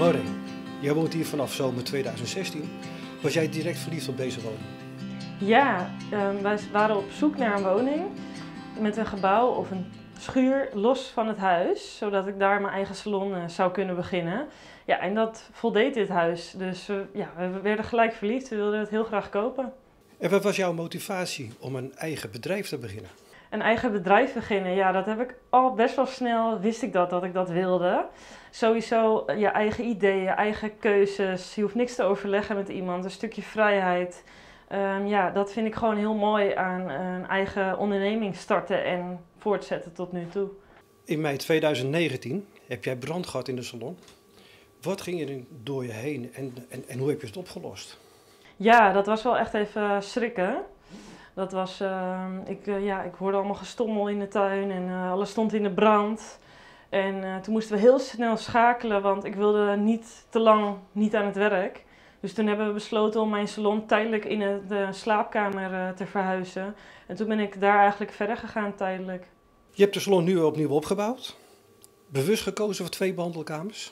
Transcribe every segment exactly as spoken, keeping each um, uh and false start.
Maureen, jij woont hier vanaf zomer tweeduizend zestien. Was jij direct verliefd op deze woning? Ja, um, wij waren op zoek naar een woning met een gebouw of een schuur los van het huis, zodat ik daar mijn eigen salon uh, zou kunnen beginnen. Ja, en dat voldeed dit huis. Dus uh, ja, we werden gelijk verliefd, we wilden het heel graag kopen. En wat was jouw motivatie om een eigen bedrijf te beginnen? Een eigen bedrijf beginnen, ja, dat heb ik al best wel snel, wist ik dat, dat ik dat wilde. Sowieso je eigen ideeën, eigen keuzes, je hoeft niks te overleggen met iemand, een stukje vrijheid. Um, ja, dat vind ik gewoon heel mooi aan een eigen onderneming starten en voortzetten tot nu toe. In mei tweeduizend negentien heb jij brand gehad in de salon. Wat ging er door je heen en, en, en hoe heb je het opgelost? Ja, dat was wel echt even schrikken. Dat was, uh, ik, uh, ja, ik hoorde allemaal gestommel in de tuin en uh, alles stond in de brand. En uh, toen moesten we heel snel schakelen, want ik wilde niet te lang niet aan het werk. Dus toen hebben we besloten om mijn salon tijdelijk in de slaapkamer uh, te verhuizen. En toen ben ik daar eigenlijk verder gegaan tijdelijk. Je hebt de salon nu opnieuw opgebouwd. Bewust gekozen voor twee behandelkamers?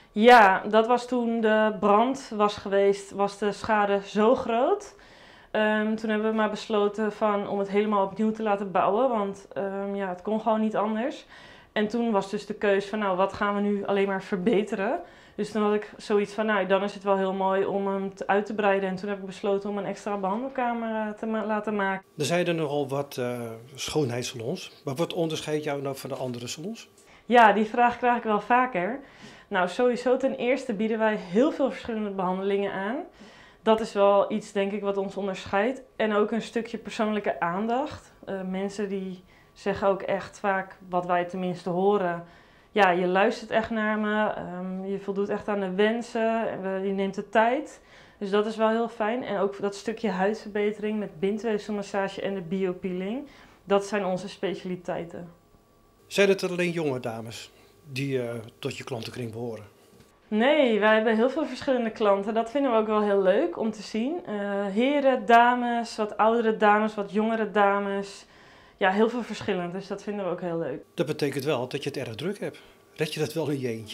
Ja, dat was toen de brand was geweest, was de schade zo groot. Um, toen hebben we maar besloten van, om het helemaal opnieuw te laten bouwen, want um, ja, het kon gewoon niet anders. En toen was dus de keus van, nou, wat gaan we nu alleen maar verbeteren? Dus toen had ik zoiets van, nou, dan is het wel heel mooi om hem te, uit te breiden. En toen heb ik besloten om een extra behandelkamer te ma laten maken. Er zijn er nogal wat uh, schoonheidssalons, maar wat onderscheidt jou nou van de andere salons? Ja, die vraag krijg ik wel vaker. Nou, sowieso ten eerste bieden wij heel veel verschillende behandelingen aan. Dat is wel iets, denk ik, wat ons onderscheidt. En ook een stukje persoonlijke aandacht. Uh, mensen die zeggen ook echt vaak, wat wij tenminste horen, ja, je luistert echt naar me, um, je voldoet echt aan de wensen, je neemt de tijd. Dus dat is wel heel fijn. En ook dat stukje huidverbetering met bindweefselmassage en de biopeeling, dat zijn onze specialiteiten. Zijn het er alleen jonge dames die uh, tot je klantenkring behoren? Nee, wij hebben heel veel verschillende klanten. Dat vinden we ook wel heel leuk om te zien. Uh, heren, dames, wat oudere dames, wat jongere dames. Ja, heel veel verschillend, dus dat vinden we ook heel leuk. Dat betekent wel dat je het erg druk hebt. Red je dat wel in je eentje?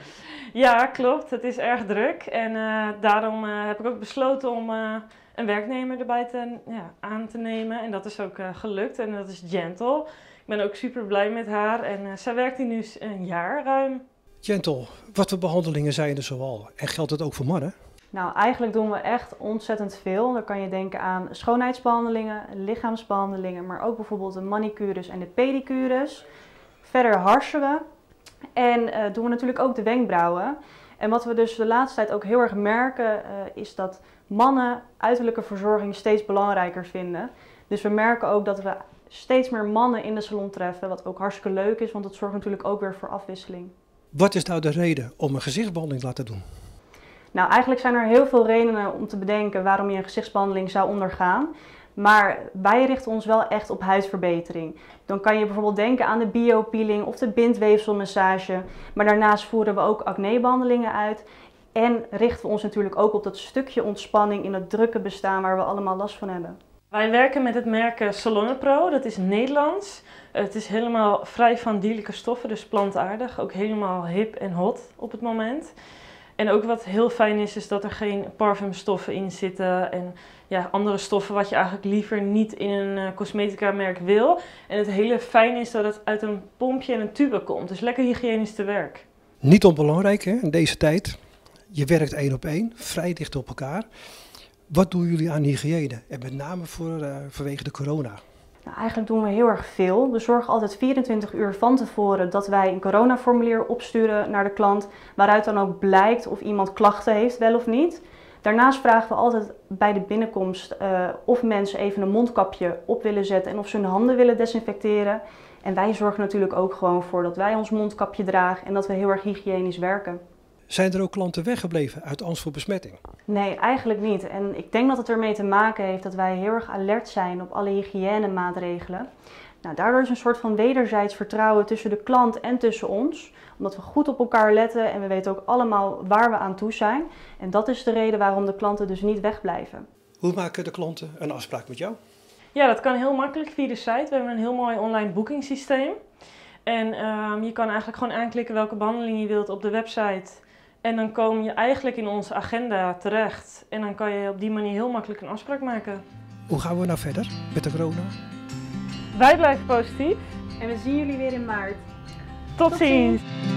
Ja, klopt. Het is erg druk. En uh, daarom uh, heb ik ook besloten om uh, een werknemer erbij te, ja, aan te nemen. En dat is ook uh, gelukt en dat is Gentle. Ik ben ook super blij met haar en uh, zij werkt hier nu een jaar ruim. Gentle, wat voor behandelingen zijn er zoal? En geldt het ook voor mannen? Nou, eigenlijk doen we echt ontzettend veel. Dan kan je denken aan schoonheidsbehandelingen, lichaamsbehandelingen, maar ook bijvoorbeeld de manicures en de pedicures. Verder harsen we en uh, doen we natuurlijk ook de wenkbrauwen. En wat we dus de laatste tijd ook heel erg merken, uh, is dat mannen uiterlijke verzorging steeds belangrijker vinden. Dus we merken ook dat we steeds meer mannen in de salon treffen, wat ook hartstikke leuk is, want dat zorgt natuurlijk ook weer voor afwisseling. Wat is nou de reden om een gezichtsbehandeling te laten doen? Nou, eigenlijk zijn er heel veel redenen om te bedenken waarom je een gezichtsbehandeling zou ondergaan. Maar wij richten ons wel echt op huidverbetering. Dan kan je bijvoorbeeld denken aan de biopeeling of de bindweefselmassage. Maar daarnaast voeren we ook acnebehandelingen uit. En richten we ons natuurlijk ook op dat stukje ontspanning in het drukke bestaan waar we allemaal last van hebben. Wij werken met het merk Salonepro, dat is Nederlands. Het is helemaal vrij van dierlijke stoffen, dus plantaardig. Ook helemaal hip en hot op het moment. En ook wat heel fijn is, is dat er geen parfumstoffen in zitten en ja, andere stoffen wat je eigenlijk liever niet in een uh, cosmetica merk wil. En het hele fijn is dat het uit een pompje en een tube komt, dus lekker hygiënisch te werk. Niet onbelangrijk hè, in deze tijd. Je werkt één op één, vrij dicht op elkaar. Wat doen jullie aan hygiëne en met name voor, uh, vanwege de corona? Nou, eigenlijk doen we heel erg veel. We zorgen altijd vierentwintig uur van tevoren dat wij een coronaformulier opsturen naar de klant, waaruit dan ook blijkt of iemand klachten heeft, wel of niet. Daarnaast vragen we altijd bij de binnenkomst uh, of mensen even een mondkapje op willen zetten en of ze hun handen willen desinfecteren. En wij zorgen natuurlijk ook gewoon voor dat wij ons mondkapje dragen en dat we heel erg hygiënisch werken. Zijn er ook klanten weggebleven uit angst voor besmetting? Nee, eigenlijk niet. En ik denk dat het ermee te maken heeft dat wij heel erg alert zijn op alle hygiënemaatregelen. Nou, daardoor is een soort van wederzijds vertrouwen tussen de klant en tussen ons. Omdat we goed op elkaar letten en we weten ook allemaal waar we aan toe zijn. En dat is de reden waarom de klanten dus niet wegblijven. Hoe maken de klanten een afspraak met jou? Ja, dat kan heel makkelijk via de site. We hebben een heel mooi online boekingssysteem. En um, je kan eigenlijk gewoon aanklikken welke behandeling je wilt op de website. En dan kom je eigenlijk in onze agenda terecht. En dan kan je op die manier heel makkelijk een afspraak maken. Hoe gaan we nou verder met de corona? Wij blijven positief. En we zien jullie weer in maart. Tot, Tot ziens! ziens.